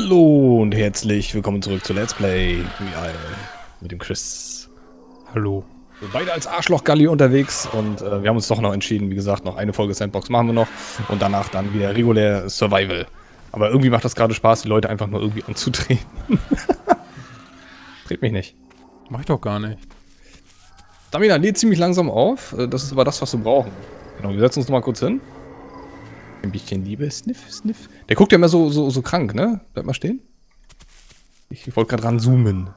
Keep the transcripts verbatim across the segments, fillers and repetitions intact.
Hallo und herzlich willkommen zurück zu Let's Play Real mit dem Chris. Hallo. Wir beide als Arschloch-Galli unterwegs und äh, wir haben uns doch noch entschieden, wie gesagt, noch eine Folge Sandbox machen wir noch und danach dann wieder regulär Survival. Aber irgendwie macht das gerade Spaß, die Leute einfach nur irgendwie anzudrehen. Dreht mich nicht. Mach ich doch gar nicht. Stamina lädt ziemlich langsam auf, das ist aber das, was wir brauchen. Genau, wir setzen uns noch mal kurz hin. Ein bisschen Liebe, Sniff, Sniff. Der guckt ja immer so, so, so krank, ne? Bleib mal stehen. Ich, ich wollte gerade ranzoomen.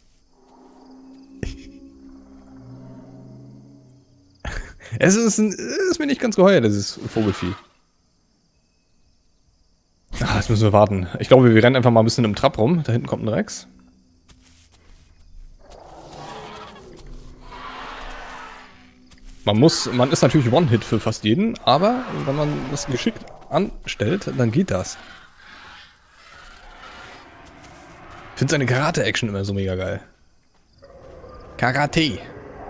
Es ist, ein, ist mir nicht ganz geheuer, dieses Vogelvieh. Ah, jetzt müssen wir warten. Ich glaube, wir rennen einfach mal ein bisschen im Trab rum. Da hinten kommt ein Rex. Man muss, man ist natürlich One-Hit für fast jeden, aber wenn man das geschickt anstellt, dann geht das. Ich finde seine Karate-Action immer so mega geil. Karate.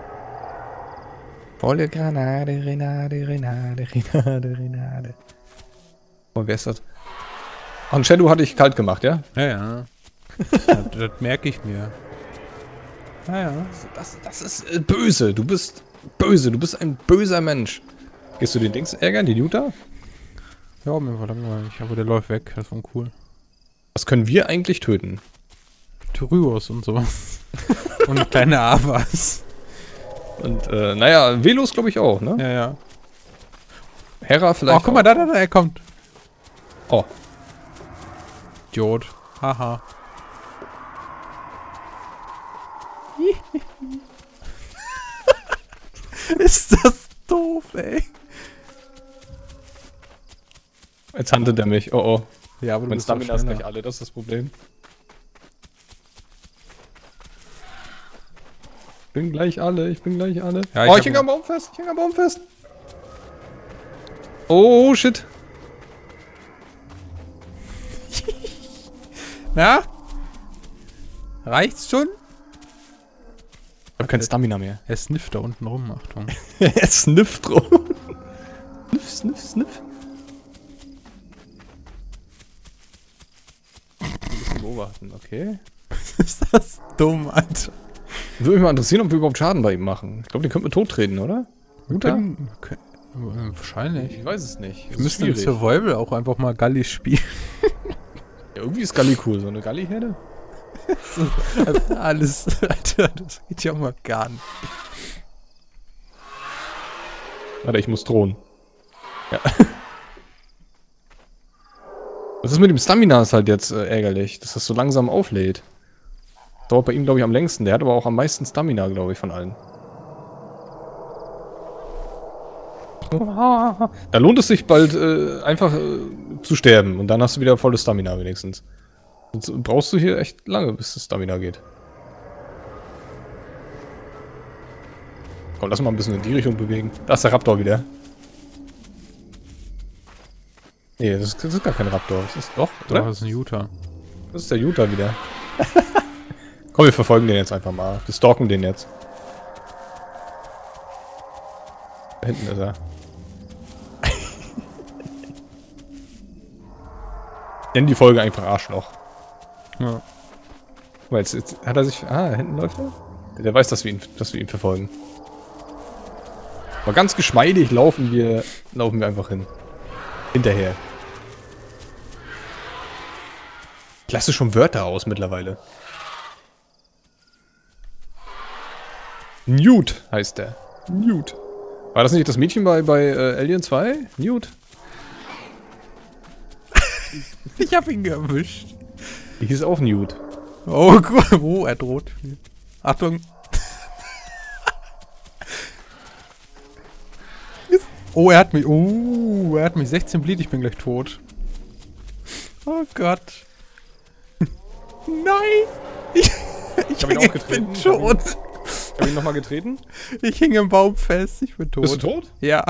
Volle Granate, Renade, Renade, Renade, Renade. Oh, wer ist das? Ach, ein Shadow hatte ich kalt gemacht, ja? Ja, ja. das das merke ich mir. Ja, ja. Das, das ist äh, böse. Du bist böse. Du bist ein böser Mensch. Gehst du den Dings ärgern, die Utah? Ja, mir war langweilig, aber der läuft weg. Das war cool. Was können wir eigentlich töten? Tyryos und sowas. Und kleine Avas. Und, äh, naja, Velos glaube ich auch, ne? Ja, ja. Hera vielleicht. Oh, guck mal, da, da, da, er kommt. Oh. Idiot. Haha. Ist das doof, ey. Jetzt handelt er mich. Oh, oh. Ja, aber du Mein bist doch Stamina ist schneller. gleich alle, das ist das Problem. Ich bin gleich alle, ich bin gleich alle. Ja, ich oh, hab ich häng am Baum fest, ich häng am Baum fest. Oh, shit. Na? Reicht's schon? Ich hab kein Stamina mehr. Er snifft da unten rum, Achtung. Er snifft rum. Sniff, sniff, sniff. Ein bisschen beobachten, okay. Ist das dumm, Alter. Würde mich mal interessieren, ob wir überhaupt Schaden bei ihm machen. Ich glaube, den könnten wir tot treten, oder? Guter? Können, können, äh, wahrscheinlich. Ich weiß es nicht. Wir müssen im Survival auch einfach mal Galli spielen. Ja, irgendwie ist Galli cool. So eine Galli-Herde? Also alles, Alter, das geht ja mal gar nicht. Warte, ich muss drohen. Ja. Was ist mit dem Stamina ist halt jetzt äh, ärgerlich, dass das so langsam auflädt. Dauert bei ihm, glaube ich, am längsten. Der hat aber auch am meisten Stamina, glaube ich, von allen. Da lohnt es sich bald äh, einfach äh, zu sterben und dann hast du wieder volles Stamina wenigstens. Sonst brauchst du hier echt lange, bis das Stamina geht. Komm, lass mal ein bisschen in die Richtung bewegen. Da ist der Raptor wieder. Nee, das ist, das ist gar kein Raptor. Das ist doch, oder? Das ist ein Utah. Das ist der Utah wieder. Komm, wir verfolgen den jetzt einfach mal. Wir stalken den jetzt. Da hinten ist er. Nennen die Folge einfach Arschloch. Ja. Guck mal, jetzt, jetzt hat er sich... Ah, da hinten läuft er. Der, der weiß, dass wir ihn, dass wir ihn verfolgen. Aber ganz geschmeidig laufen wir, laufen wir einfach hin. Hinterher. Ich lasse schon Wörter aus mittlerweile. Newt heißt der. Newt. War das nicht das Mädchen bei, bei äh, Alien zwei? Newt? Ich hab ihn erwischt. Die hieß auch Newt. Oh, gut. Oh, er droht. Achtung. Oh, er hat mich... Oh, er hat mich sechzehn Bleed. Ich bin gleich tot. Oh Gott. Nein! Ich, Ich hab ihn auch getreten. Ich bin tot. Ich hab ihn nochmal getreten. Ich hing im Baum fest. Ich bin tot. Bist du tot? Ja.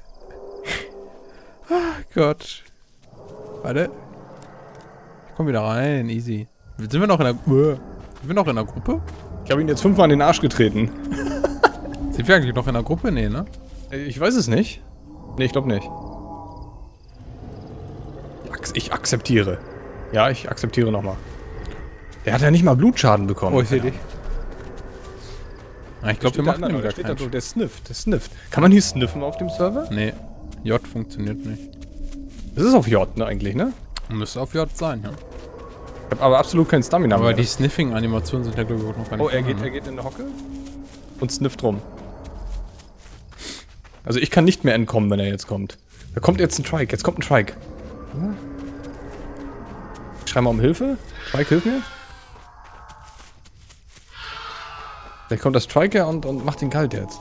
Oh Gott. Warte. Ich komm wieder rein. Easy. Sind wir noch in der... Sind wir noch in der Gruppe? Ich habe ihn jetzt fünfmal in den Arsch getreten. Sind wir eigentlich noch in der Gruppe? Nee, ne? Ich weiß es nicht. Nee, ich glaube nicht. Ich akzeptiere. Ja, ich akzeptiere nochmal. Der hat ja nicht mal Blutschaden bekommen. Oh, ich sehe dich. Ah, ich glaube, wir machen da, ihm da gar steht da keinen so, der snifft, der snifft. Kann man hier sniffen auf dem Server? Nee, J funktioniert nicht. Das ist auf J, ne, eigentlich, ne? Müsste auf J sein, ja. Ich hab aber absolut keinen Stamina Aber mehr. die Sniffing-Animationen sind ja, glaube ich, auch noch gar nicht Oh, er geht, dran, er ne? geht in eine Hocke und snifft rum. Also ich kann nicht mehr entkommen, wenn er jetzt kommt. Da kommt jetzt ein Trike, jetzt kommt ein Trike. Ich schreibe mal um Hilfe. Trike, hilf mir. Vielleicht kommt das Trike her und, und macht ihn kalt jetzt.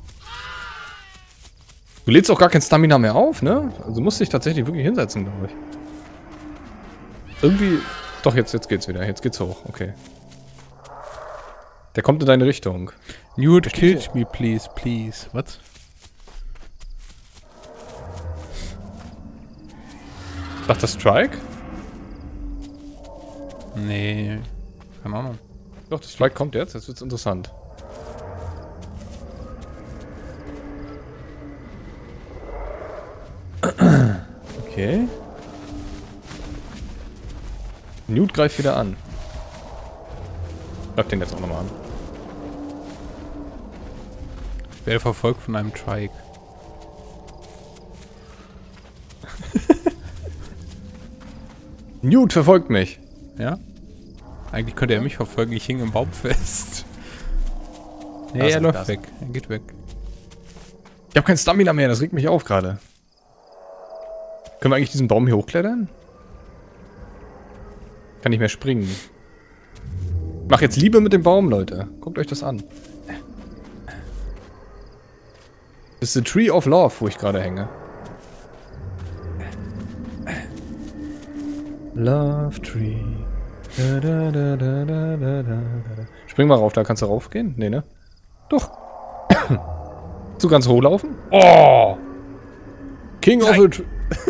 Du lädst auch gar kein Stamina mehr auf, ne? Also musst dich tatsächlich wirklich hinsetzen, glaube ich. Irgendwie... Doch, jetzt, jetzt geht's wieder. Jetzt geht's hoch. Okay. Der kommt in deine Richtung. Newt, kill me, please, please. Was? Sagt das Strike? Nee. Keine Ahnung. Doch, das Strike kommt jetzt. Jetzt wird's interessant. Okay. Newt greift wieder an. Greift den jetzt auch nochmal an. Ich werde verfolgt von einem Trike. Newt verfolgt mich. Ja? Eigentlich könnte er mich verfolgen, ich hing im Baum fest. Nee, Das er ist läuft das. weg. Er geht weg. Ich habe kein Stamina mehr, das regt mich auf gerade. Können wir eigentlich diesen Baum hier hochklettern? Kann nicht mehr springen. Ich mach jetzt Liebe mit dem Baum, Leute. Guckt euch das an. Das ist the Tree of Love, wo ich gerade hänge. Love Tree. Da, da, da, da, da, da, da. Spring mal rauf, da kannst du raufgehen? Nee, ne? Doch. Du kannst hochlaufen? Oh! King of the Tree.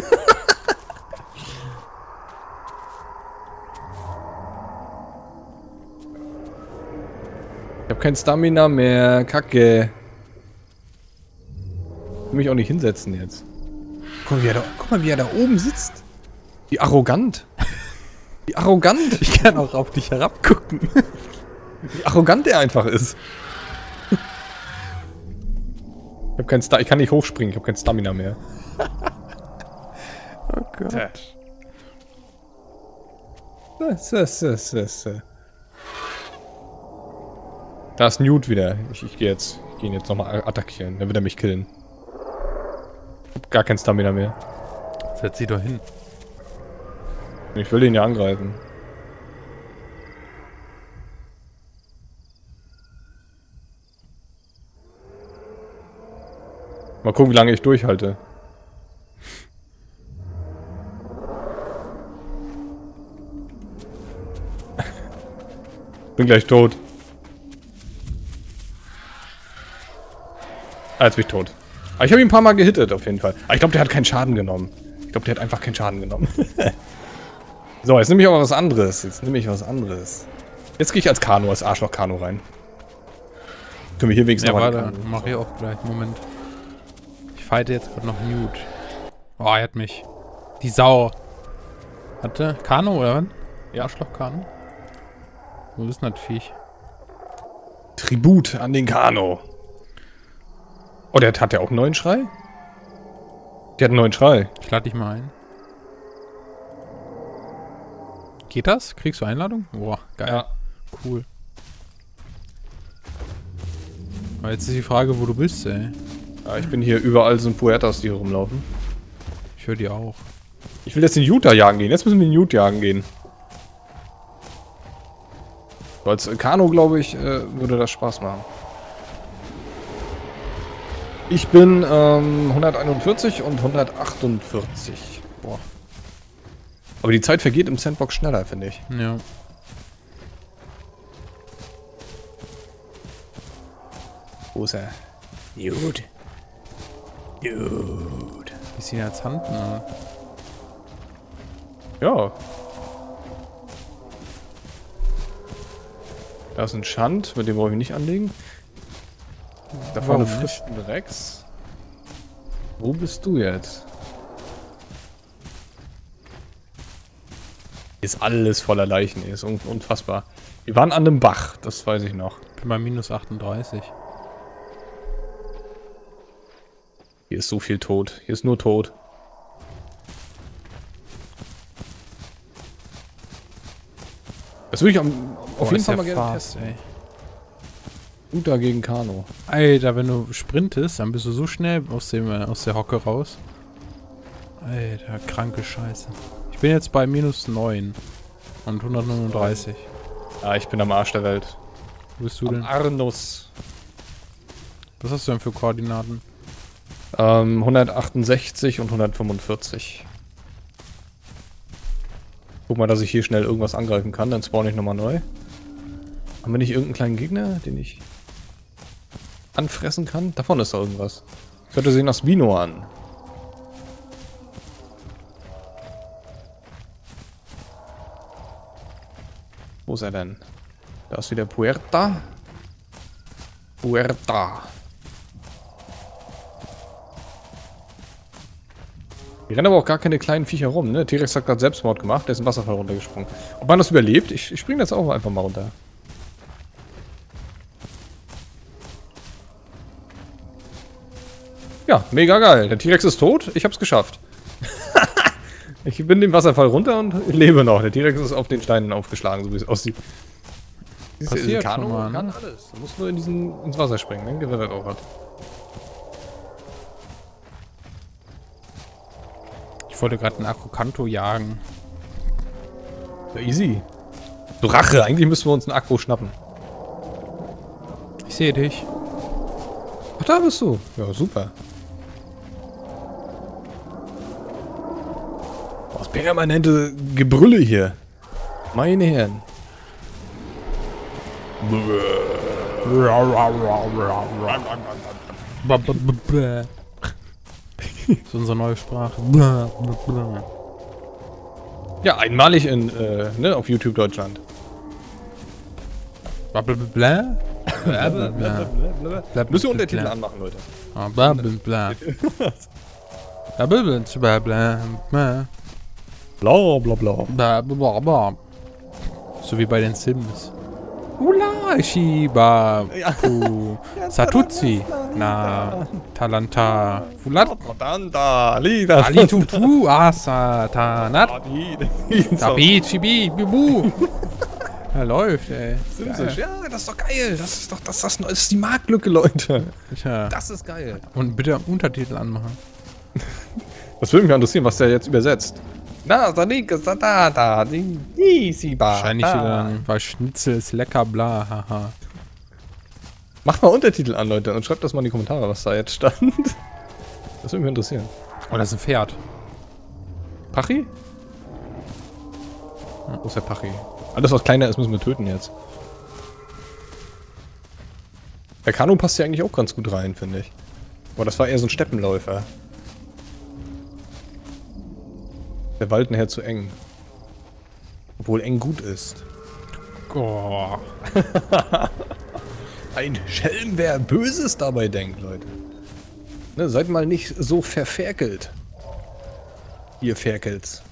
Ich hab kein Stamina mehr. Kacke. Ich will mich auch nicht hinsetzen jetzt. Guck mal, wie er da, guck mal, wie er da oben sitzt. Wie arrogant. Wie arrogant. Ich kann auch auf dich herabgucken. Wie arrogant er einfach ist. Ich hab kein Sta ich kann nicht hochspringen, ich hab kein Stamina mehr. Oh Gott. So, so, so, so. Da ist Newt wieder. Ich, ich gehe jetzt. Ich gehe ihn jetzt nochmal attackieren. Dann wird er mich killen. Ich hab gar kein Stamina mehr. Setz sie doch hin. Ich will ihn ja angreifen. Mal gucken, wie lange ich durchhalte. Bin gleich tot. Ah, jetzt bin ich tot. Aber ich habe ihn ein paar Mal gehittet, auf jeden Fall. Aber ich glaube, der hat keinen Schaden genommen. Ich glaube, der hat einfach keinen Schaden genommen. So, jetzt nehme ich aber was anderes. Jetzt nehme ich was anderes. Jetzt gehe ich als Kano, als Arschloch-Kano rein. Können wir hier wenigstens Ja, noch mal warte, die Kano- mach ich auch gleich. Moment. Ich fighte jetzt gerade noch Newt. Oh, er hat mich. Die Sau. Warte, Kano oder was? Ja. Arschloch-Kano? Wo ist denn das Viech? Tribut an den Kano. Oh, der hat, hat der auch einen neuen Schrei? Der hat einen neuen Schrei. Ich lade dich mal ein. Geht das? Kriegst du Einladung? Boah, geil. Ja. Cool. Aber jetzt ist die Frage, wo du bist, ey. Ja, ich bin hier, überall sind Puertas, die hier rumlaufen. Ich höre die auch. Ich will jetzt den Utah jagen gehen. Jetzt müssen wir den Utah jagen gehen. So, als Kano, glaube ich, äh, würde das Spaß machen. Ich bin ähm, hunderteinundvierzig und hundertachtundvierzig. Boah. Aber die Zeit vergeht im Sandbox schneller, finde ich. Ja. Wo ist er? Gut. Gut. Ist sie als Hand? Ne? Ja. Da ist ein Schand, mit dem brauche ich mich nicht anlegen. Da vorne Warum frischt ein Rex. Wo bist du jetzt? Ist alles voller Leichen, ist un unfassbar. Wir waren an einem Bach, das weiß ich noch. Ich bin bei minus achtunddreißig. Hier ist so viel tot. Hier ist nur tot. Das würde ich am, auf Boah, jeden ist Fall ja mal gerne fast, testen. ey. Uta gegen Kano. Alter, wenn du sprintest, dann bist du so schnell aus, dem, äh, aus der Hocke raus. Alter, kranke Scheiße. Ich bin jetzt bei minus neun und hundertneununddreißig. Ja, ich bin am Arsch der Welt. Wo bist du Am denn? Arnus. Was hast du denn für Koordinaten? Ähm, hundertachtundsechzig und hundertfünfundvierzig. Guck mal, dass ich hier schnell irgendwas angreifen kann, dann spawn ich nochmal neu. Haben wir nicht irgendeinen kleinen Gegner, den ich anfressen kann? Davon ist da irgendwas. Ich hörte sehen das Vino an. Wo ist er denn? Da ist wieder Puerta. Puerta. Hier rennen aber auch gar keine kleinen Viecher rum, ne? T-Rex hat gerade Selbstmord gemacht, der ist im Wasserfall runtergesprungen. Ob man das überlebt? Ich, ich springe jetzt auch einfach mal runter. Ja, mega geil. Der T-Rex ist tot, ich hab's geschafft. Ich bin den Wasserfall runter und lebe noch. Der T-Rex ist auf den Steinen aufgeschlagen, so wie es aussieht. Passiert Kano schon mal, ne? kann alles. Du musst nur in diesen, ins Wasser springen, ne? Wer das auch hat. Ich wollte gerade einen Akku-Kanto jagen. Ja, easy. So Rache, eigentlich müssen wir uns einen Akku schnappen. Ich sehe dich. Ach, da bist du. Ja, super. Das permanente Gebrülle hier. Meine Herren. Das ist unsere neue Sprache. Ja, einmalig in, äh, ne, auf YouTube Deutschland. Blablabla. Müssen wir Untertitel anmachen, Leute. Blablabla. Blablabla. Bla bla bla. Blablabla. So wie bei den Sims. Ula, Shiba, Pu, Satutsi, Na, Talanta, Fulat, Danda, Lida. Alitutu, Asa, Tanat, Tabi, Chibi, Bibu. Ja, läuft, ey. Simsisch. Ja, das ist doch geil. Das ist doch das, das, das ist die Marktlücke, Leute. Tja. Das ist geil. Und bitte Untertitel anmachen. Das würde mich interessieren, was der jetzt übersetzt. Da, da, da, da, da, die, die, sie, ba, Wahrscheinlich da. wieder, weil Schnitzel ist lecker, bla, haha. Macht mal Untertitel an, Leute, und schreibt das mal in die Kommentare, was da jetzt stand. Das würde mich interessieren. Oh, das ist ein Pferd. Pachi? Wo ist der Pachi? Alles, was kleiner ist, müssen wir töten jetzt. Der Kanu passt ja eigentlich auch ganz gut rein, finde ich. Aber das war eher so ein Steppenläufer. Der Wald nachher zu eng. Obwohl eng gut ist. Oh. Ein Schelm, wer Böses dabei denkt, Leute. Ne, seid mal nicht so verferkelt. Ihr Ferkels.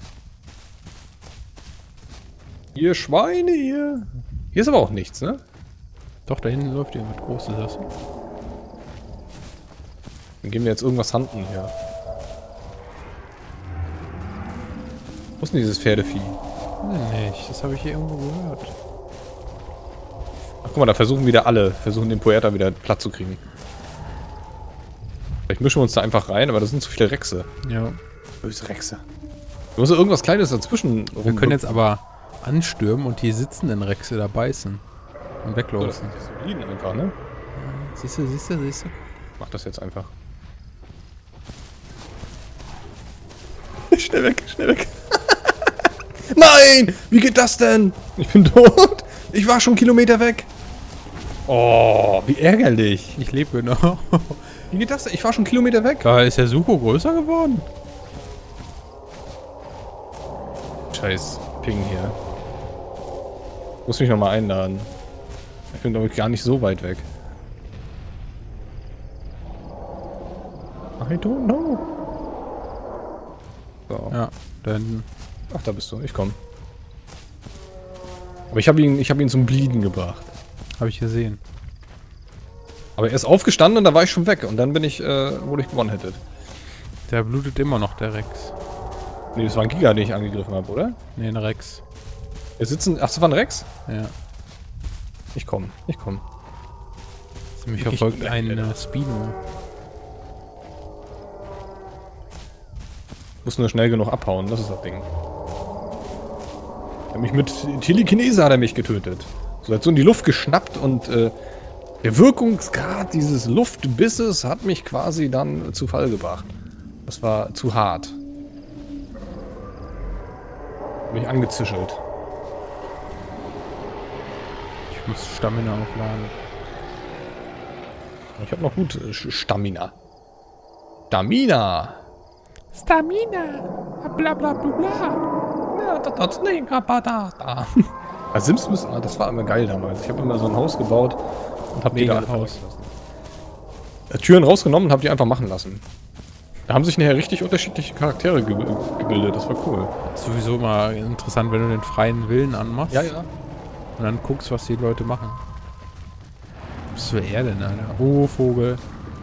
Ihr Schweine hier. Hier ist aber auch nichts, ne? Doch, da hinten läuft irgendwas Großes. Das. Dann geben wir jetzt irgendwas handen hier. Wo ist denn dieses Pferdevieh? Nicht, das habe ich hier irgendwo gehört. Ach, guck mal, da versuchen wieder alle, versuchen den Puerta wieder platt zu kriegen. Vielleicht mischen wir uns da einfach rein, aber das sind zu viele Rechse. Ja. Böse Rechse. Du musst irgendwas Kleines dazwischen. Wir können jetzt aber anstürmen und die sitzenden Rechse da beißen. Und Oh, das weglaufen. sind die Soliden einfach, ne? Siehst du, siehst du, siehst du? Mach das jetzt einfach. Schnell weg, schnell weg. Nein! Wie geht das denn? Ich bin tot. Ich war schon Kilometer weg. Oh, wie ärgerlich. Ich lebe noch. Wie geht das denn? Ich war schon Kilometer weg. Da ist der Suko größer geworden. Scheiß Ping hier. Muss mich nochmal einladen. Ich bin, glaube ich, gar nicht so weit weg. I don't know. So. Ja, da hinten. Ach, da bist du. Ich komm. Aber ich habe ihn, ich habe ihn zum Bleeden gebracht. Habe ich gesehen. Aber er ist aufgestanden und da war ich schon weg. Und dann bin ich, äh, wurde ich gewonnen hättet. Der blutet immer noch, der Rex. Nee, das war ein Giga, den ich angegriffen habe, oder? Nee, ein Rex. Wir sitzen. Ach, das war ein Rex? Ja. Ich komm, ich komm. Mich verfolgt ein äh, Spino. Muss nur schnell genug abhauen, das ist das Ding. Er hat mich mit Telekinese hat er mich getötet. So, hat so in die Luft geschnappt und äh, der Wirkungsgrad dieses Luftbisses hat mich quasi dann zu Fall gebracht. Das war zu hart. Mich angezischelt. Ich muss Stamina aufladen. Ich habe noch gut äh, Stamina. Stamina! Stamina! Bla bla bla bla! Ja, das hat's nicht, da, da. Also Sims müssen, ah, das war immer geil damals. Ich habe immer so ein Haus gebaut und habe die da alle Haus. Äh, Türen rausgenommen und habe die einfach machen lassen. Da haben sich nachher richtig unterschiedliche Charaktere ge gebildet. Das war cool. Ist sowieso mal interessant, wenn du den freien Willen anmachst. Ja, ja. Und dann guckst, was die Leute machen. Was will er denn, Alter? Oh, Vogel.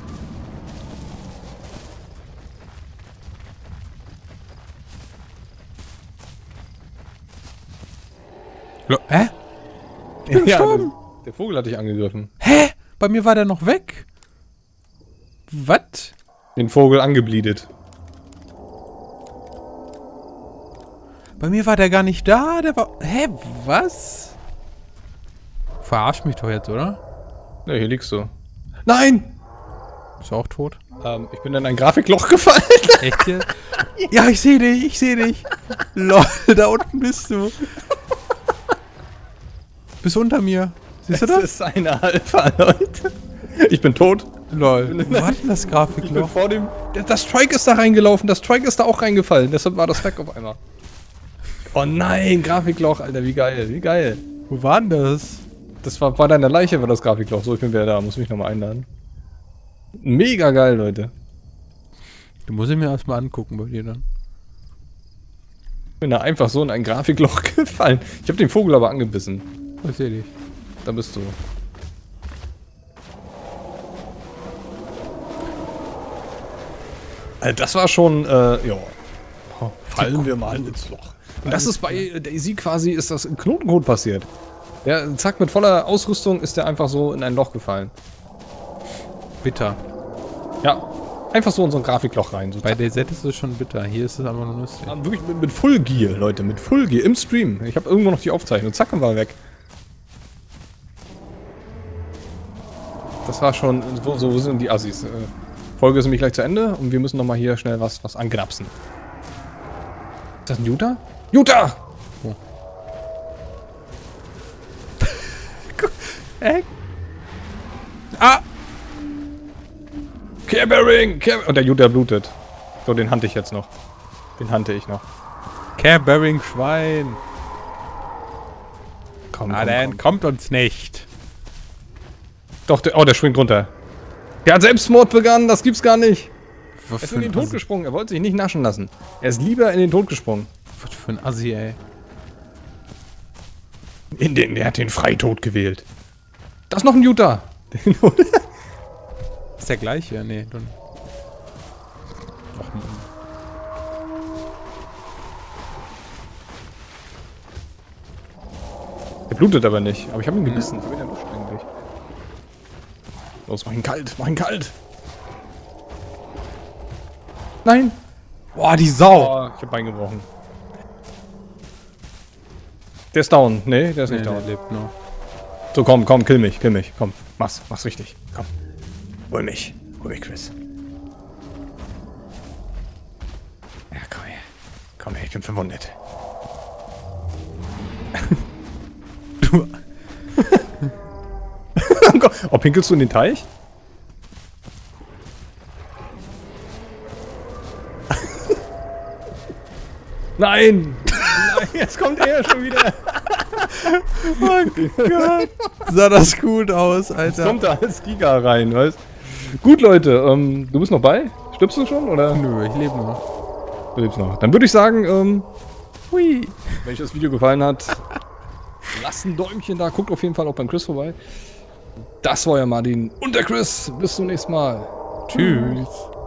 Lo Hä? Ich bin Ja, gestorben. der, der Vogel hat dich angegriffen. Hä? Bei mir war der noch weg. Was? Den Vogel angebleedet. Bei mir war der gar nicht da. Der war... Hä? Was? Verarsch mich doch jetzt, oder? Ja, hier liegst du. Nein! Bist du auch tot? Ähm, ich bin in ein Grafikloch gefallen. Echt jetzt? Ja, ich sehe dich. Ich sehe dich. Lol, da unten bist du. Bist unter mir. Siehst du das? Das ist eine Alpha, Leute. Ich bin tot. Lol. Wo war denn das Ich bin Grafikloch? vor dem... Der, das Strike ist da reingelaufen. Das Strike ist da auch reingefallen. Deshalb war das weg auf einmal. Oh nein, Grafikloch, Alter. Wie geil. Wie geil. Wo war denn das? Das war bei deiner Leiche, war das Grafikloch. So, ich bin wieder da. Muss mich nochmal einladen. Mega geil, Leute. Du musst ihn mir erstmal angucken bei dir dann. Ich bin da einfach so in ein Grafikloch gefallen. Ich habe den Vogel aber angebissen. Ich sehe dich. Da bist du. Also das war schon, äh, ja. Fallen wir mal ins Loch. Und das ist bei Daisy quasi, ist das im Knotencode passiert. Der, zack, mit voller Ausrüstung ist der einfach so in ein Loch gefallen. Bitter. Ja, einfach so in so ein Grafikloch rein. So Bei D Z ist es schon bitter. Hier ist es aber nur lustig. Ja, wirklich mit, mit Full Gear, Leute, mit Full Gear im Stream. Ich habe irgendwo noch die Aufzeichnung. Zack, und war weg. Das war schon, so, so sind die Assis. Äh, Folge ist nämlich gleich zu Ende und wir müssen nochmal hier schnell was, was anknapsen. Ist das ein Utah? Utah! Oh. Äh? Ah! Care-Bearing! Care und der Utah blutet. So, den hante ich jetzt noch. Den hante ich noch. Care-Bearing Schwein! Komm, Ah, komm, der komm. entkommt uns nicht. Doch, der, oh, der springt runter. Der hat Selbstmord begangen, das gibt's gar nicht. Was Er ist für in den ein Tod Assi. gesprungen, er wollte sich nicht naschen lassen. Er ist lieber in den Tod gesprungen. Was für ein Assi, ey. In den, er hat den Freitod gewählt. Das ist noch ein Utah. Ist der gleiche? Nee, dann. Ach, Mann. Der blutet aber nicht. Aber ich habe ihn gebissen. Ich habe ihn erwischt eigentlich. Los, mach ihn kalt. Mach ihn kalt. Nein. Boah, die Sau! Oh, ich hab Bein gebrochen. Der ist down. Nee, der ist Nee, nicht der down. lebt noch. So, komm, komm, kill mich, kill mich. Komm, mach's, mach's richtig. Komm. Hol mich. Hol mich, Chris. Ja, komm her. Komm her, ich bin verwundet. Du. Oh, pinkelst du in den Teich? Nein! Nein, jetzt kommt er schon wieder. Oh Gott. Sah das gut aus, Jetzt Alter. kommt da als Giga rein, weißt? Gut, Leute, ähm, du bist noch bei? Stirbst du schon, oder? Nö, ich lebe noch. Du lebst noch. Dann würde ich sagen, ähm, Hui. wenn euch das Video gefallen hat, lasst ein Däumchen da. Guckt auf jeden Fall auch beim Chris vorbei. Das war ja Martin und der Chris. Bis zum nächsten Mal. Tschüss.